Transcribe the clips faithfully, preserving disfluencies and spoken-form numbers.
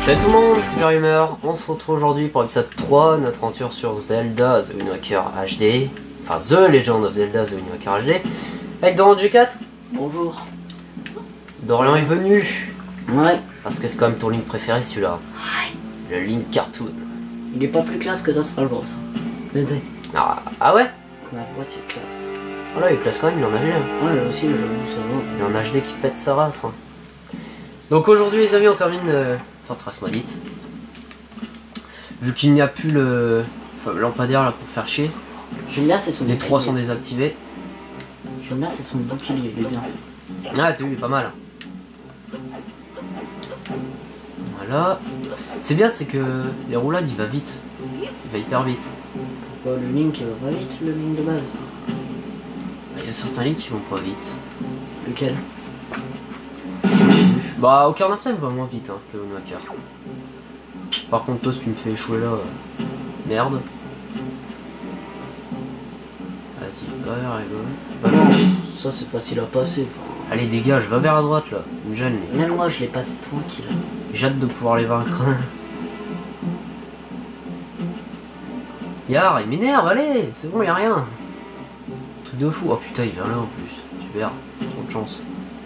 Salut tout le monde, c'est Pure Humeur. On se retrouve aujourd'hui pour l'épisode trois, notre aventure sur Zelda The Wind Waker H D. Enfin, The Legend of Zelda The Wind Waker H D. Avec Doran G quatre. Bonjour. Dorian est venu. Ouais. Parce que c'est quand même ton Link préféré celui-là. Ouais. Le Link Cartoon. Il est pas plus classe que dans Smash Bros. Ah, ah ouais. Smash Bros c'est classe. Ah là il est classe quand même, il est en H D. Hein. Ouais, là aussi j'avoue ça va. Il est en H D qui pète sa race. Hein. Donc aujourd'hui les amis on termine... Euh... Enfin, trace-moi vite. Vu qu'il n'y a plus le enfin, lampadaire là pour faire chier. J'aime bien c'est son Les bouclier. trois sont désactivés. J'aime bien c'est son bouclier, il est bien fait. Ah t'as vu, il est pas mal. Voilà. C'est bien, c'est que les roulades il va vite. Il va hyper vite. Pourquoi le Link il va pas vite, le Link de base? Il y a certains Link qui vont pas vite. Lequel? Bah Ocarina of Time va moins vite hein, que Wind Waker. Par contre toi si tu me fais échouer là, euh... merde. Vas-y, va vers les gauche. Bah non, ça c'est facile à passer. Enfin... Allez dégage, va vers la droite là. Une jeune. Même moi je l'ai passé tranquille. J'ai hâte de pouvoir les vaincre. Yar, il m'énerve, allez, c'est bon, y'a rien. Truc de fou. Oh putain, il vient là en plus. Super, trop de chance.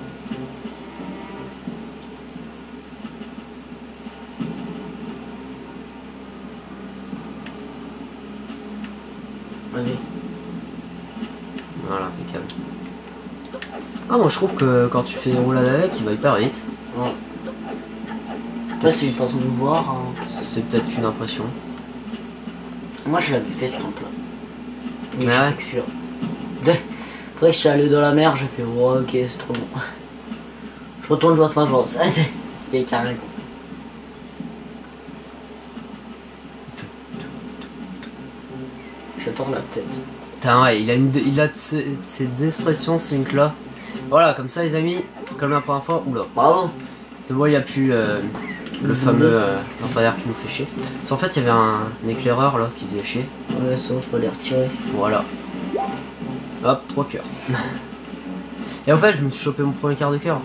Vas-y. Voilà, impeccable. Ah, moi je trouve que quand tu fais des roulades avec, il va hyper vite. Ouais. Ça c'est une façon de voir. Hein. C'est peut-être qu'une impression. Moi je l'avais fait ce camp là. Mais Ouais. j'ai fait que celui-là. De... Après je suis allé dans la mer, j'ai fait oh, ok c'est trop bon. Je retourne jouer à Smash Bros. Il est carré quoi. Je tourne la tête. Putain, ouais, il a, une, il a ces expressions ce Link là. Voilà, comme ça les amis, comme la première fois. Oula. Bravo. C'est bon, il n'y a plus euh, le fameux euh, lampadaire qui nous fait chier. Parce qu'en fait, il y avait un, un éclaireur là qui faisait chier. Ouais, ça, fallait retirer. Voilà. Hop, trois cœurs. Et en fait, je me suis chopé mon premier quart de cœur.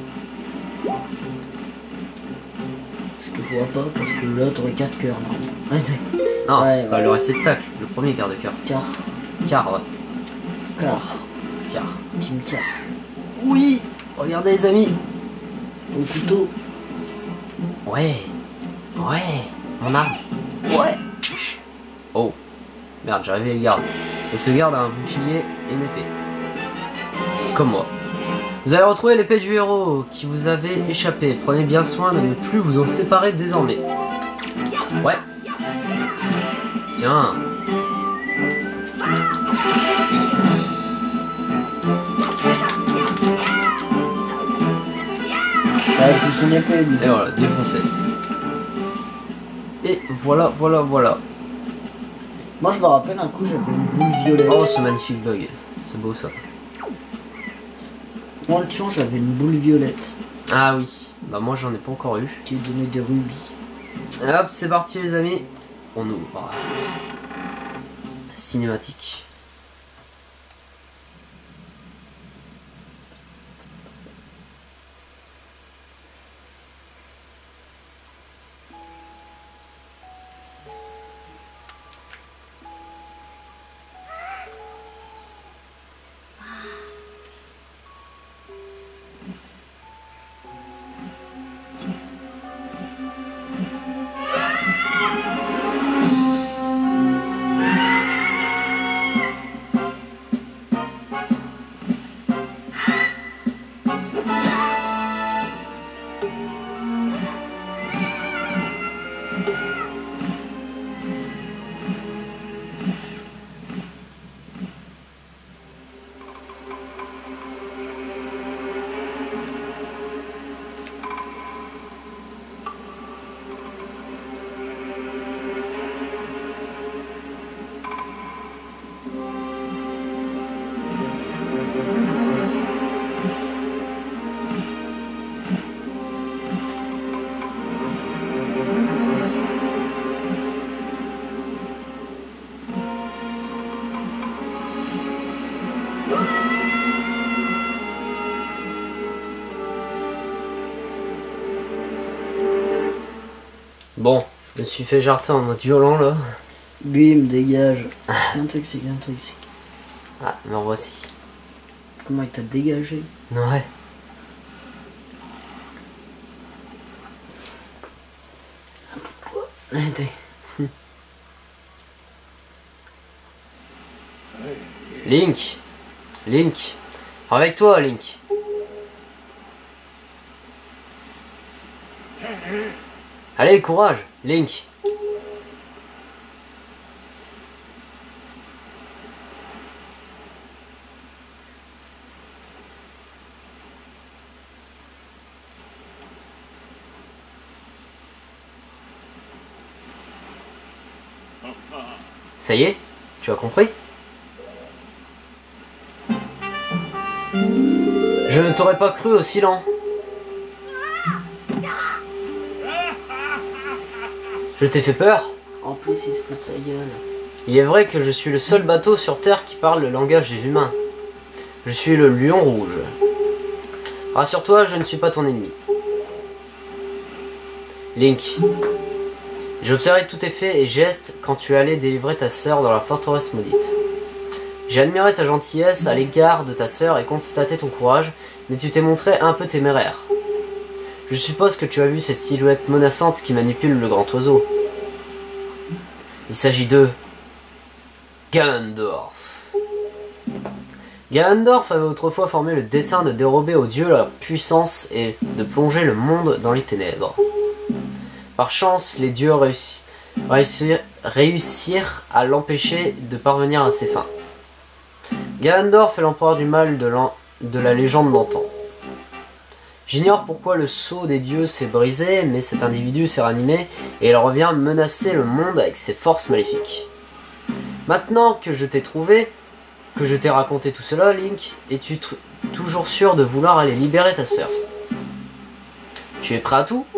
Je te vois pas parce que là, t'aurais quatre cœurs là. Ouais, Non, ouais, bah, ouais. le réceptacle, le premier quart de cœur. Car. Quart, ouais. Car. Quart. Team Car. Oui. Regardez les amis. Ton couteau. Ouais. Ouais. Mon arme. Ouais. Oh. Merde, j'ai réveillé le garde. Et ce garde a un bouclier et une épée. Comme moi. Vous avez retrouvé l'épée du héros qui vous avait échappé. Prenez bien soin de ne plus vous en séparer désormais. Ouais. Tiens. Avec plus une épée, lui. Et voilà, défoncé. Et voilà, voilà, voilà. Moi, je me rappelle un coup, j'avais une boule violette. Oh, ce magnifique bug. C'est beau ça. Moi, le tuant, j'avais une boule violette. Ah oui. Bah moi j'en ai pas encore eu. Qui donnait des rubis. Et hop, c'est parti les amis. On ouvre. Cinématique. Bon, je me suis fait jarter en mode violent là. Bim, dégage. Un toxique, un toxique. Ah, me revoici. Comment il t'a dégagé? Ouais. Arrêtez. Link. Link. Avec toi, Link. Allez, courage, Link. Ça y est, tu as compris? Je ne t'aurais pas cru aussi lent. Je t'ai fait peur? En plus, il se fout de sa gueule. Il est vrai que je suis le seul bateau sur Terre qui parle le langage des humains. Je suis le lion rouge. Rassure-toi, je ne suis pas ton ennemi. Link. J'ai observé tous tes faits et gestes quand tu allais délivrer ta sœur dans la forteresse maudite. J'ai admiré ta gentillesse à l'égard de ta sœur et constaté ton courage, mais tu t'es montré un peu téméraire. Je suppose que tu as vu cette silhouette menaçante qui manipule le grand oiseau. Il s'agit de... Ganondorf. Ganondorf avait autrefois formé le dessein de dérober aux dieux leur puissance et de plonger le monde dans les ténèbres. Par chance, les dieux réussi... réussir... réussirent à l'empêcher de parvenir à ses fins. Ganondorf est l'empereur du mal de, l'an... de la légende d'antan. J'ignore pourquoi le sceau des dieux s'est brisé, mais cet individu s'est ranimé et il revient menacer le monde avec ses forces maléfiques. Maintenant que je t'ai trouvé, que je t'ai raconté tout cela, Link, es-tu toujours sûr de vouloir aller libérer ta sœur? Tu es prêt à tout?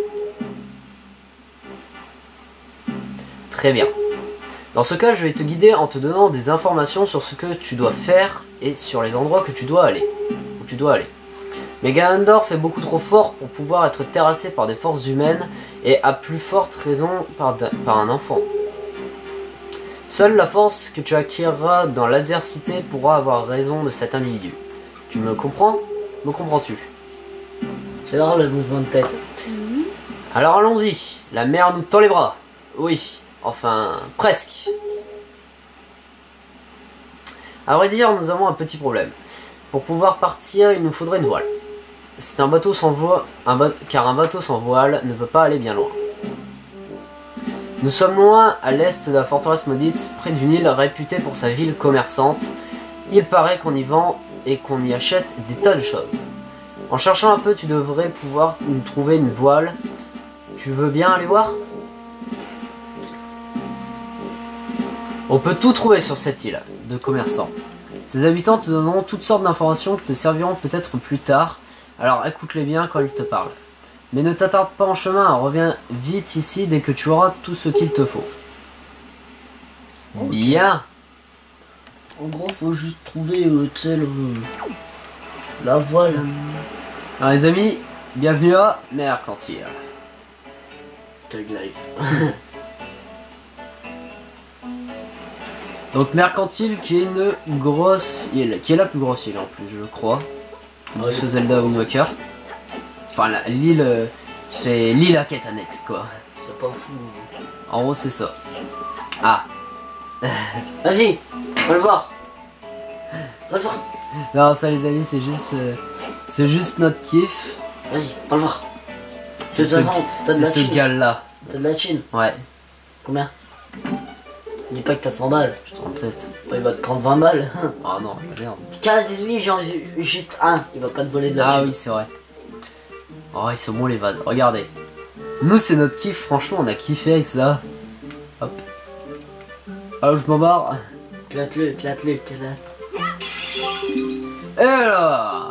Très bien. Dans ce cas, je vais te guider en te donnant des informations sur ce que tu dois faire et sur les endroits que tu dois aller. Où tu dois aller. Mais Ganondorf est beaucoup trop fort pour pouvoir être terrassé par des forces humaines et à plus forte raison par, par un enfant. Seule la force que tu acquériras dans l'adversité pourra avoir raison de cet individu. Tu me comprends? Me comprends-tu? J'adore le mouvement de tête. Alors allons-y. La mer nous tend les bras. Oui. Enfin, presque. À vrai dire, nous avons un petit problème. Pour pouvoir partir, il nous faudrait une voile. C'est un bateau sans voile, un ba... car un bateau sans voile ne peut pas aller bien loin. Nous sommes loin à l'est de la forteresse maudite, près d'une île réputée pour sa ville commerçante. Il paraît qu'on y vend et qu'on y achète des tas de choses. En cherchant un peu, tu devrais pouvoir nous trouver une voile. Tu veux bien aller voir ? On peut tout trouver sur cette île de commerçants. Ses habitants te donneront toutes sortes d'informations qui te serviront peut-être plus tard, alors écoute-les bien quand ils te parlent. Mais ne t'attarde pas en chemin, reviens vite ici dès que tu auras tout ce qu'il te faut. Okay. Bien. En gros, faut juste trouver euh, tu sais, le... la voile. Alors les amis, bienvenue à Mercantile. Tug Life. Donc Mercantile qui est une grosse île, qui est la plus grosse île en plus je crois, de ouais. Ce Zelda Wind Waker. Enfin l'île, euh, c'est l'île à quête annexe quoi. C'est pas fou. En gros c'est ça. Ah. Vas-y, va le voir. Va le voir. Non ça les amis c'est juste, euh, c'est juste notre kiff. Vas-y, va le voir. C'est ce, ce gars là. T'as de la thune? Ouais. Combien? Dis pas que t'as cent balles. J'ai trente-sept. Il va te prendre vingt balles. Ah non, merde. quinze lui, genre juste un. Il va pas te voler de la Ah thune. oui, c'est vrai. Oh, ils sont bons les vases. Regardez. Nous, c'est notre kiff. Franchement, on a kiffé avec ça. Hop. Alors, je m'en barre. Éclate-le, éclate-le, éclate. Et là.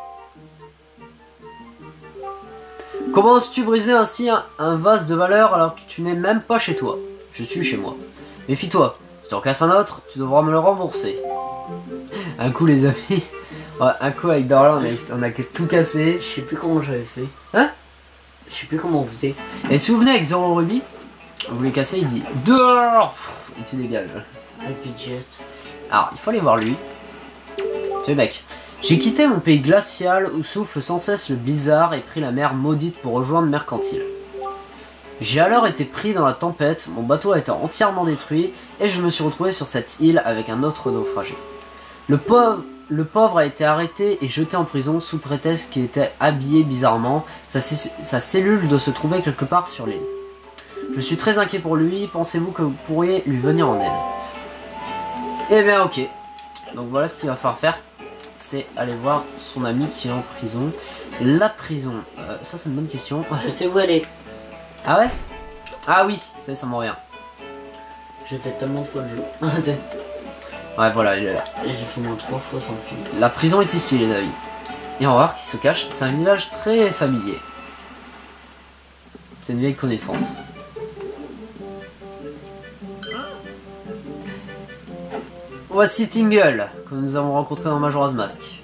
Comment oses-tu briser ainsi un, un vase de valeur alors que tu n'es même pas chez toi? Je suis chez moi. Méfie-toi, si tu en casses un autre, tu devras me le rembourser. Un coup les amis, un coup avec Darla, on a, on a tout cassé. Je sais plus comment j'avais fait. Hein? Je sais plus comment on faisait. Et si vous venez avec Zoro Ruby, Vous les cassez, il dit dehors. Et tu dégages. Un budget. Alors, il faut aller voir lui. Tu sais, mec. J'ai quitté mon pays glacial où souffle sans cesse le blizzard et pris la mer maudite pour rejoindre Mercantile. J'ai alors été pris dans la tempête, mon bateau a été entièrement détruit et je me suis retrouvé sur cette île avec un autre naufragé. Le pauvre, le pauvre a été arrêté et jeté en prison sous prétexte qu'il était habillé bizarrement. Sa, sa cellule doit se trouver quelque part sur l'île. Je suis très inquiet pour lui, pensez-vous que vous pourriez lui venir en aide? Eh bien ok, donc voilà ce qu'il va falloir faire. C'est aller voir son ami qui est en prison. La prison, euh, ça c'est une bonne question. Je sais où elle est. Ah ouais? Ah oui, ça, ça m'en revient. J'ai fait tellement de fois le jeu. Ouais, voilà, il est là. Et j'ai fait moins trois fois sans le film. La prison est ici, les amis. Et on va voir qui se cache. C'est un visage très familier. C'est une vieille connaissance. Voici Tingle, que nous avons rencontré dans Majora's Mask.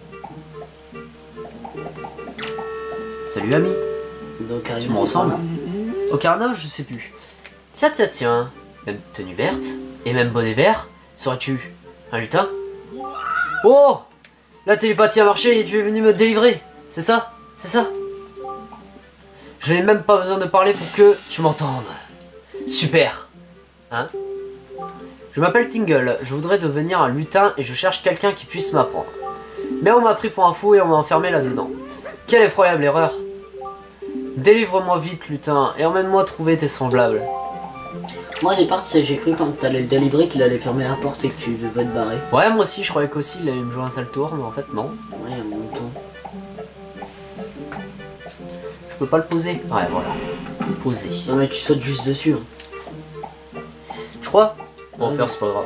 Salut ami. Donc, Tu me ressembles? Ocarina, je sais plus. Tiens, tiens, tiens. Même tenue verte et même bonnet vert. Serais-tu un lutin? Oh! La télépathie a marché et tu es venu me délivrer. C'est ça? C'est ça? Je n'ai même pas besoin de parler pour que tu m'entendes. Super. Hein? Je m'appelle Tingle, je voudrais devenir un lutin et je cherche quelqu'un qui puisse m'apprendre. Mais on m'a pris pour un fou et on m'a enfermé là-dedans. Quelle effroyable erreur! Délivre-moi vite, lutin, et emmène-moi trouver tes semblables. Moi, au départ, j'ai cru quand t'allais le délivrer qu'il allait fermer la porte et que tu devais te barrer. Ouais, moi aussi, je croyais qu'aussi il allait me jouer un sale tour, mais en fait, non. Ouais, un mouton. Je peux pas le poser. Ouais, voilà. Poser. Non, mais tu sautes juste dessus. Hein. Tu crois? Bon, Ouais. faire, c'est pas grave.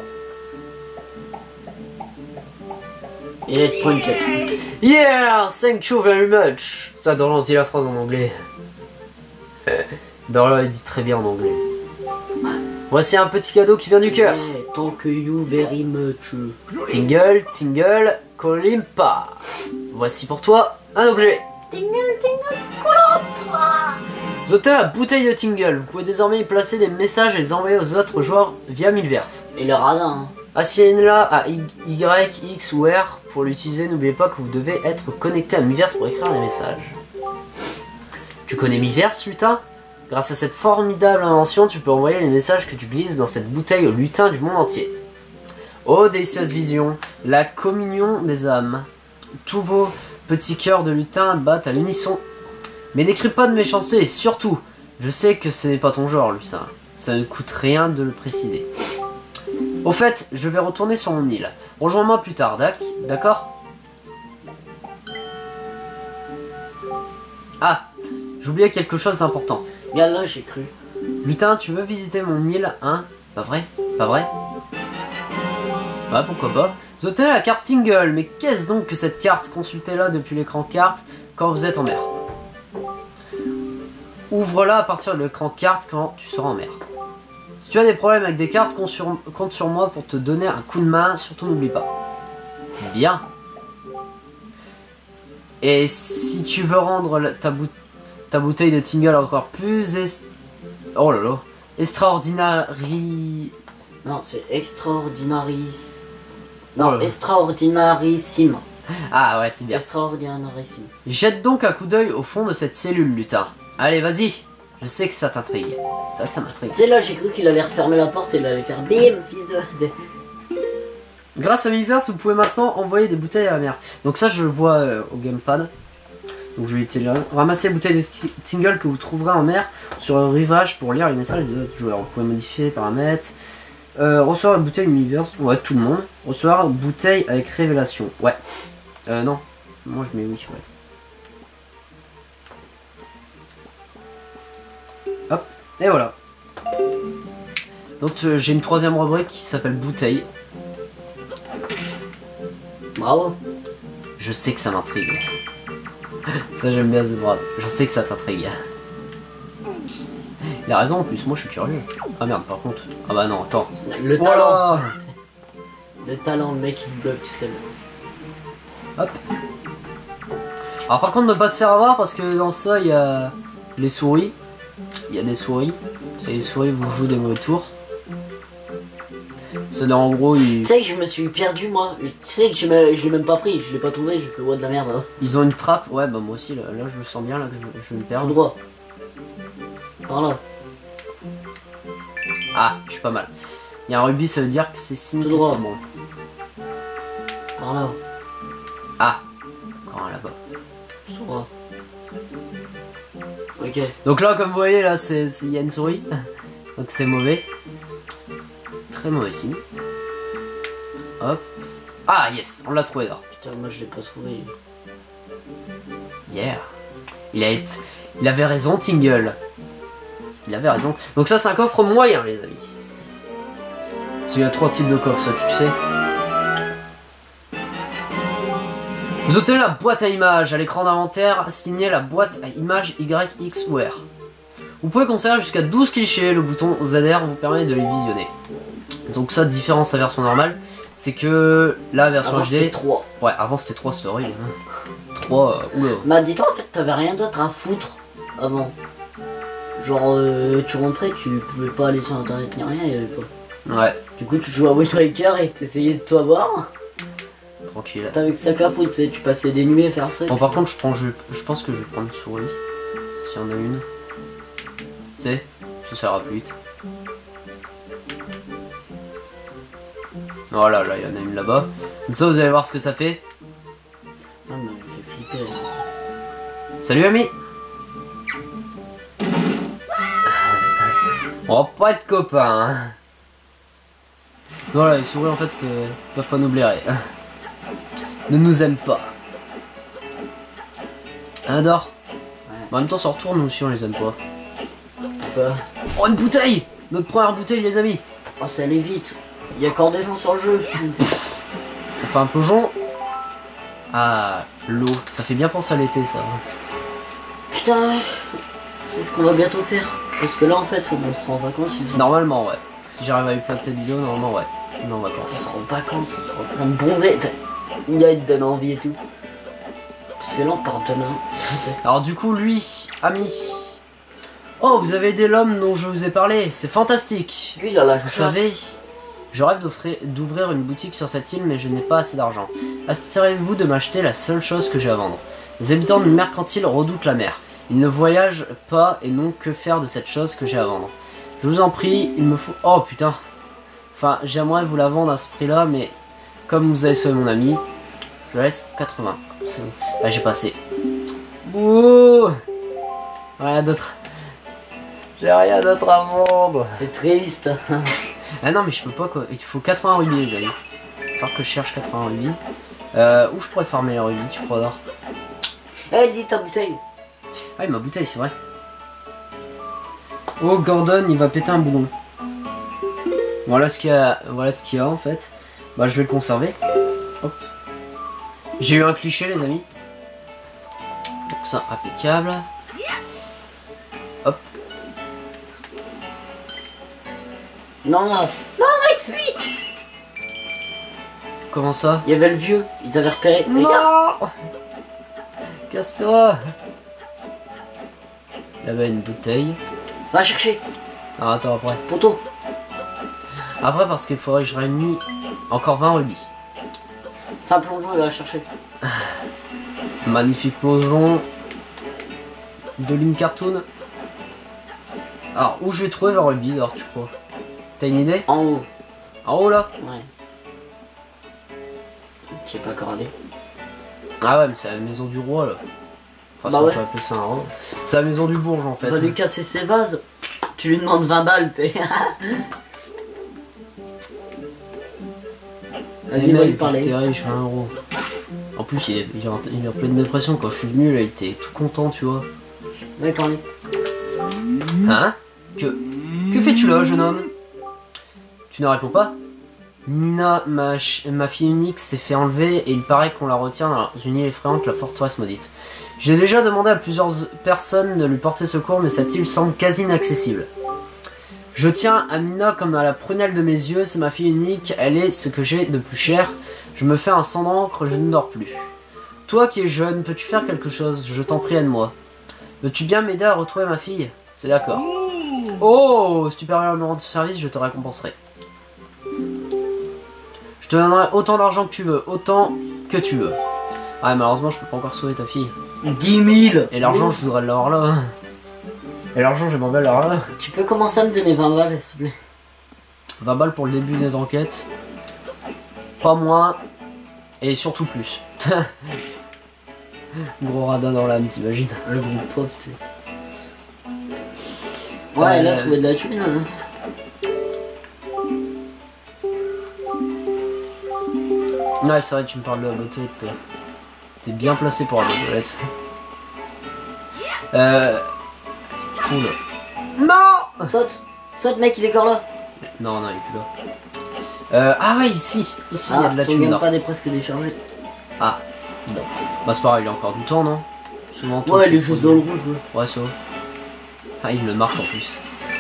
Et let's point chat. Yeah! Thank you very much! Ça, Dorlan dit la phrase en anglais. Dorlan, il dit très bien en anglais. Voici un petit cadeau qui vient du cœur. Yeah, thank you very much. Tingle, Tingle, Kolimpa. Voici pour toi un objet. Tingle, tingle, Kolimpa. Vous obtenez la bouteille de Tingle. Vous pouvez désormais y placer des messages et les envoyer aux autres joueurs via Miiverse. Et le radin. Hein. Assignez-la à Y, X ou R. Pour l'utiliser, n'oubliez pas que vous devez être connecté à Miiverse pour écrire des messages. Tu connais Miiverse, lutin? Grâce à cette formidable invention, tu peux envoyer les messages que tu glisses dans cette bouteille aux lutins du monde entier. Oh, délicieuse vision, la communion des âmes. Tous vos petits cœurs de lutins battent à l'unisson. Mais n'écris pas de méchanceté et surtout, je sais que ce n'est pas ton genre, lutin. Ça ne coûte rien de le préciser. Au fait, je vais retourner sur mon île. Rejoins-moi plus tard, d'accord? Ah, j'oubliais quelque chose d'important. Regarde là, j'ai cru. Lutin, tu veux visiter mon île, hein? Pas vrai? Pas vrai? Ouais, pourquoi pas. Vous obtenez la carte Tingle, mais qu'est-ce donc que cette carte? Consultez-la depuis l'écran carte quand vous êtes en mer. Ouvre-la à partir de l'écran carte quand tu seras en mer. Si tu as des problèmes avec des cartes, compte sur, compte sur moi pour te donner un coup de main, surtout n'oublie pas. Bien. Et si tu veux rendre la, ta, bou ta bouteille de Tingle encore plus est... Oh là là. Extraordinary... Non, c'est extraordinaris. Non, Oh là. extraordinarissime. Ah ouais, c'est bien. Extraordinarissime. Jette donc un coup d'œil au fond de cette cellule, lutin. Allez, vas-y. Je sais que ça t'intrigue. C'est vrai que ça m'intrigue. Tu sais, là, j'ai cru qu'il allait refermer la porte et il allait faire bim, fils de... Grâce à Miiverse, vous pouvez maintenant envoyer des bouteilles à la mer. Donc ça, je le vois euh, au gamepad. Donc je vais été là. Ramasser les bouteilles de Tingle que vous trouverez en mer sur le rivage pour lire les messages des autres joueurs. Vous pouvez modifier les paramètres. Euh, recevoir une bouteille Miiverse. Ouais, tout le monde. Recevoir une bouteille avec révélation. Ouais. Euh, non. Moi, je mets oui, ouais. Hop. Et voilà. Donc euh, j'ai une troisième rubrique qui s'appelle bouteille. Bravo. Je sais que ça m'intrigue. Ça j'aime bien cette phrase. Je sais que ça t'intrigue. Il a raison en plus, moi je suis curieux. Ah merde par contre. Ah bah non, attends. Le Voilà. talent. Le talent, le mec il se bloque tout seul. Hop. Alors par contre ne pas se faire avoir parce que dans ça il y a les souris. Il y a des souris. Et les souris vous jouent des mauvais tours. C'est en gros, ils... Tu sais que je me suis perdu moi. Tu sais que je, je l'ai même pas pris, je l'ai pas trouvé, je fais ouais de la merde. Hein. Ils ont une trappe, ouais bah moi aussi là, là je le sens bien là que je, je vais me perdre. Tout droit. Par là. Ah, je suis pas mal. Il y a un rubis, ça veut dire que c'est signe Tout que droit. c'est bon. Par là. Ah, encore un là-bas. Tout droit. Ok. Donc là, comme vous voyez, là, c'est il y a une souris. Donc c'est mauvais. Très mauvais signe. Hop. Ah, yes, on l'a trouvé là. Putain, moi je l'ai pas trouvé. Yeah. Il a été... Il avait raison, Tingle. Il avait raison. Donc ça, c'est un coffre moyen, les amis. Il y a trois types de coffres, ça, tu sais. Vous obtenez la boîte à images. À l'écran d'inventaire, signez la boîte à images Y, X ou R. Vous pouvez conserver jusqu'à douze clichés. Le bouton Z R vous permet de les visionner. Donc ça, différence à la version normale, c'est que la version Avant, H D... c'était trois. Ouais, avant c'était trois, c'était horrible. Hein. trois, euh, oula. Bah dis-toi, en fait, t'avais rien d'autre à foutre avant. Genre, euh, tu rentrais, tu pouvais pas aller sur internet ni rien, il y avait pas. Ouais, Du coup, tu jouais à Wind Waker et t'essayais de tout avoir. tranquille. T'avais que ça qu'à foutre, tu sais, tu passais des nuits à faire ça. Bon, par contre, je prends, je, je pense que je vais prendre une souris. S'il y en a une. Tu sais, ça sert à plus vite. Voilà, là, il y en a une là-bas. Comme ça, vous allez voir ce que ça fait. Ah, mais elle fait flipper. Salut, ami. On va pas être copains. Hein. Voilà, les souris, en fait, euh, peuvent pas nous blairer. Ne nous aiment pas. Adore. Ouais. En même temps, sur retour, nous aussi, on les aime pas. Quoi? Oh, une bouteille! Notre première bouteille, les amis. Oh, ça allait vite. Il y a encore des gens sur le jeu. On fait un plongeon. Ah, l'eau. Ça fait bien penser à l'été, ça. Putain, c'est ce qu'on va bientôt faire. Parce que là, en fait, on sera en vacances. Ils Normalement, ouais. Si j'arrive à upload cette vidéo, normalement, ouais. On est en On vacances. sera en vacances, on sera en train de bronzer. Il y a une donne envie et tout. Parce que là, on part demain. Alors, du coup, lui, ami. Oh, vous avez aidé l'homme dont je vous ai parlé. C'est fantastique. Lui, il a la Vous savez, je rêve d'offrir- d'ouvrir une boutique sur cette île, mais je n'ai pas assez d'argent. Assurez-vous de m'acheter la seule chose que j'ai à vendre. Les habitants de Mercantile redoutent la mer. Ils ne voyagent pas et n'ont que faire de cette chose que j'ai à vendre. Je vous en prie, il me faut... Oh putain. Enfin, j'aimerais vous la vendre à ce prix-là, mais comme vous avez sauvé mon ami, je la laisse pour quatre-vingts. C'est bon. Là, j'ai passé. Ouh. Rien d'autre. J'ai rien d'autre à vendre. C'est triste. Ah non, mais je peux pas quoi. Il faut quatre-vingts rubis, les amis. Il va falloir que je cherche quatre-vingts rubis. Euh, où je pourrais farmer les rubis, tu crois, d'or? Eh, dis ta bouteille. Ah, ma bouteille, c'est vrai. Oh, Gordon, il va péter un boulon. Voilà ce qu'il y a, voilà ce qu'il y a en fait. Bah, je vais le conserver. Hop. J'ai eu un cliché, les amis. Donc ça, impeccable. Hop. Non, non. Non, mec, fuis. Comment ça? Il y avait le vieux, il t'avait repéré. Regarde. Non. Casse-toi. Là-bas, une bouteille. Va chercher. Ah, attends, après. Poteau. Après, parce qu'il faudrait que je réunis encore vingt rubis. Fais un plongeon, il va chercher. Magnifique plongeon. De ligne cartoon. Alors, où je vais trouver vingt rubis, alors, tu crois? T'as une idée? En haut. En haut, là? Ouais. Je sais pas coordonner. Ah ouais, mais c'est la maison du roi, là. Enfin, Bah si on ouais. peut appeler ça un roi. C'est la maison du bourge, en fait. Il va lui casser ses vases. Tu lui demandes vingt balles, t'es. Vas-y, va lui parler. T'es riche, vingt euros. En plus, il est, il, est en, il est en pleine dépression. Quand je suis venu, là, il était tout content, tu vois. Va lui parler. Hein? Que... Que fais-tu là, jeune homme? Tu ne réponds pas? Nina, ma, ch- ma fille unique, s'est fait enlever et il paraît qu'on la retient dans une île effrayante, la forteresse maudite. J'ai déjà demandé à plusieurs personnes de lui porter secours, mais cette île semble quasi inaccessible. Je tiens à Mina comme à la prunelle de mes yeux, c'est ma fille unique, elle est ce que j'ai de plus cher. Je me fais un sang d'encre, je ne dors plus. Toi qui es jeune, peux-tu faire quelque chose? Je t'en prie, aide-moi. Veux-tu bien m'aider à retrouver ma fille? C'est d'accord. Oh, si tu perds un rendre service, je te récompenserai. Je te donnerai autant d'argent que tu veux, autant que tu veux. Ah, malheureusement, je peux pas encore sauver ta fille. dix mille. Et l'argent, je voudrais l'avoir là. Et l'argent, j'aimerais bien l'avoir là. Tu peux commencer à me donner vingt balles, s'il te plaît. vingt balles pour le début des enquêtes. Pas moins. Et surtout plus. Gros radin dans l'âme, t'imagines? Le gros pauvre, tu sais. Ouais, Euh, là, trouver de la thune. Hein. Ouais, c'est vrai, tu me parles de la beauté. T'es bien placé pour la beauté. Euh. Poule. Non! Saute. Saute, mec, il est encore là. Non, non, il est plus là. Euh, ah ouais, ici. Ici, il Ah, y a de la ton thune. gamepad est presque déchargé. Ah. Bon. Bah, c'est pareil, il a encore du temps, non? Souvent, tout Ouais, il est faut juste du- dans le rouge, ouais. Ouais, ça va. Ah, il me le marque en plus.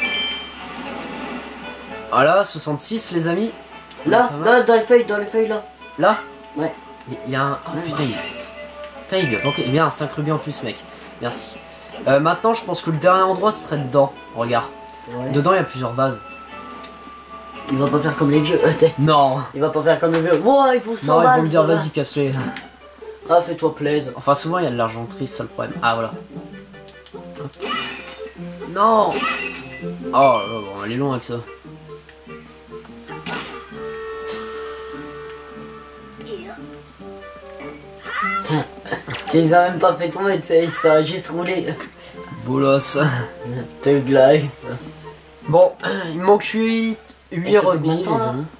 Voilà, soixante-six, les amis. Là, Pas mal. là, dans les feuilles, dans les feuilles, là. Là? Ouais. Il y a un... Oh Ouais, putain, il... Putain, il lui a planqué. Il y a un cinq rubis en plus, mec. Merci. Euh, maintenant, je pense que le dernier endroit, ce serait dedans. Regarde. Ouais. Dedans, il y a plusieurs vases. Il va pas faire comme les vieux. euh, t'es- Non. Il va pas faire comme les vieux. Wow, il faut cent Non, ils balles. vont me dire, ça va. vas-y, casse-les. Ah, fais-toi plaisir. Enfin, souvent, il y a de l'argenterie, c'est ça le problème. Ah, voilà. Hop. Non. Oh, là, bon, elle est long avec ça. Tu les as même pas fait tomber, tu sais, ça a juste roulé. Bolos. Thug life. Bon, il me manque huit Et huit ça fait rubis, combien de les temps, là amis.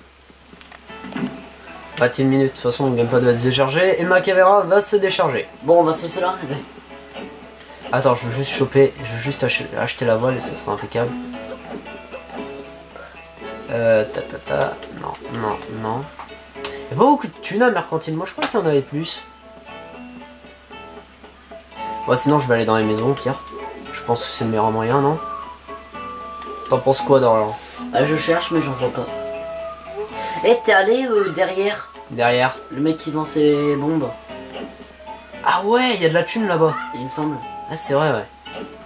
Pas une minute, de toute façon, le gamepad va se décharger et ma caméra va se décharger. Bon, on va se laisser là. Attends, je veux juste choper, je veux juste ach- acheter la voile et ça sera impeccable. Euh, ta ta ta, non, non, non. Y'a pas beaucoup de thunes à mercantile, moi je crois qu'il y en avait plus. Bon, sinon je vais aller dans les maisons, au pire. Je pense que c'est le meilleur moyen, non? T'en penses quoi, Dorian? Ah, je cherche, mais j'en vois pas. Eh, t'es allé euh, derrière Derrière. le mec qui vend ses bombes, Ah ouais, il y a de la thune là-bas. il me semble. Ah, c'est vrai, ouais.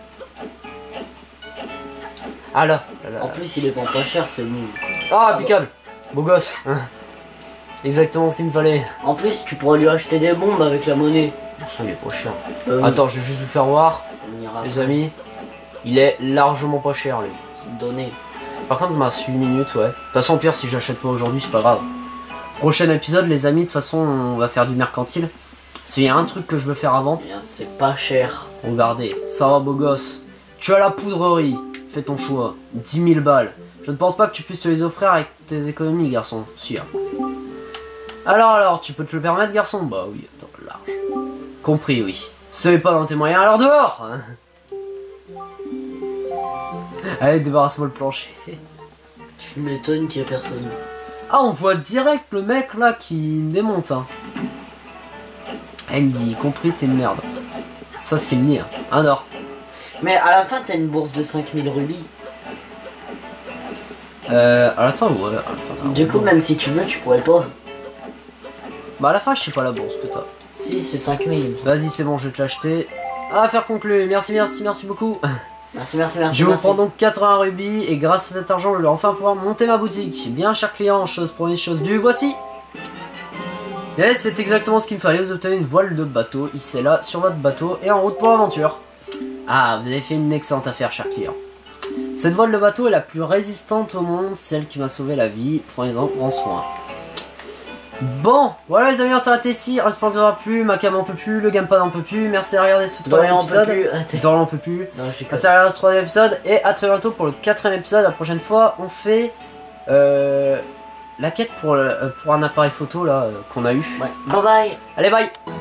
Ah là, là, là. En plus, il les vend pas cher, c'est bon. Ah, impeccable. Beau gosse. Exactement ce qu'il me fallait. En plus, tu pourras lui acheter des bombes avec la monnaie. Ça, il est pas cher. Euh, Attends, je vais juste vous faire voir, on ira les après. amis. Il est largement pas cher, lui. C'est donné. Par contre, il m'a huit minutes, ouais. De toute façon, au pire, si j'achète pas aujourd'hui, c'est pas grave. Prochain épisode, les amis, de toute façon, on va faire du mercantile. S'il y a un truc que je veux faire avant, Eh bien, c'est pas cher. regardez, ça va, beau gosse. Tu as la poudrerie, fais ton choix. dix mille balles. Je ne pense pas que tu puisses te les offrir avec tes économies, garçon. Si, hein. Alors, alors, tu peux te le permettre, garçon? Bah oui, attends, large. Compris, oui. Ce n'est pas dans tes moyens, alors dehors hein. Allez, débarrasse-moi le plancher. Tu m'étonnes qu'il y a personne. Ah, on voit direct le mec là qui me démonte. Hein. Elle me dit, compris, t'es une merde. Ça, ce qu'il me dit. Hein. Un or. Mais à la fin, t'as une bourse de cinq mille rubis. Euh, à la fin, ouais. À la fin, t'as un Du coup, rebond. même si tu veux, tu pourrais pas. Bah, à la fin, je sais pas la bourse que t'as. Si, c'est cinq mille. Vas-y, c'est bon, je vais te l'acheter. Affaire conclue. Merci, merci, merci beaucoup. Merci, merci, merci. Je vous merci. prends donc quatre-vingts rubis et grâce à cet argent, je vais enfin pouvoir monter ma boutique. Bien, cher client, chose promise, chose due, voici. Et c'est exactement ce qu'il me fallait. Vous obtenez une voile de bateau, ici là, sur votre bateau et en route pour l'aventure. Ah, vous avez fait une excellente affaire, cher client. Cette voile de bateau est la plus résistante au monde, celle qui m'a sauvé la vie. Prenez-en grand soin. Bon, voilà les amis, on va s'arrêter ici. J'espère que ça vous aura plu, ma cam en peut plus, le gamepad en peut plus. Merci de regarder ce troisième Dorian, on peut épisode. plus. Ah, t'es- Dorian en peut plus. Non, je suis Ça sert à rien ce troisième épisode et à très bientôt pour le quatrième épisode. La prochaine fois, on fait euh, la quête pour, le- pour un appareil photo là euh, qu'on a eu. Ouais. Bye bye. Allez, bye.